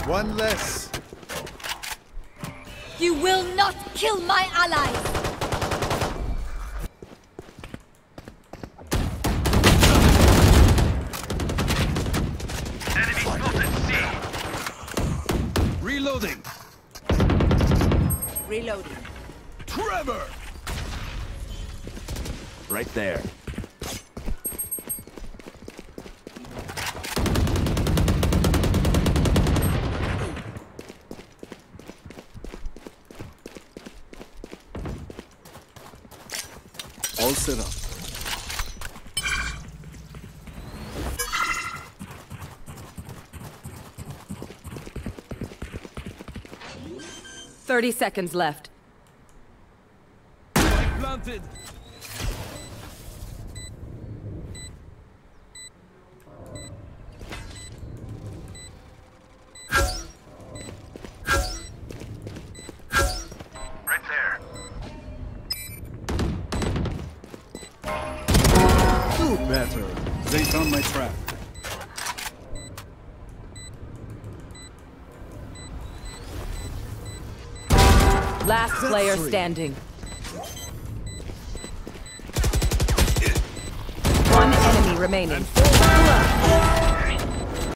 One less. You will not kill my allies! Enemy spotted C. Reloading. Reloading. Trevor! Right there. All set up. Thirty seconds left. Planted. Right there. Do better. They found my trap. Last player three. standing. One enemy remaining.